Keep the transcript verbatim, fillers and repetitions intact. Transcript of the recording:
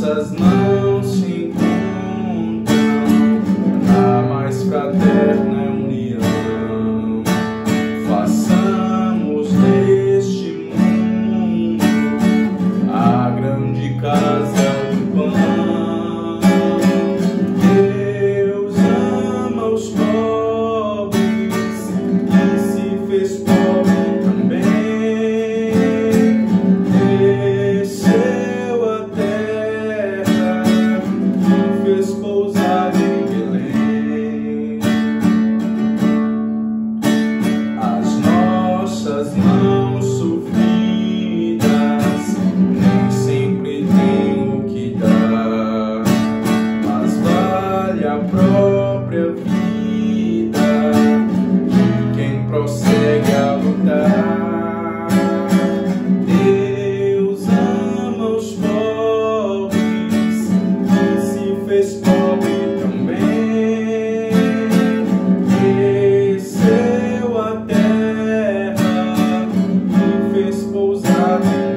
nossas mãos se encontram na mais fraterna união. Façamos deste mundo a grande casa do pão. Deus ama os pobres e se fez pobre também. Desceu a terra e fez pousar em Belém. As nossas mãos sofridas nem sempre têm o que dar, mas vale a própria vida de quem prossegue a lutar. Deus ama os pobres e se fez pobre também. Desceu a terra e fez pousar em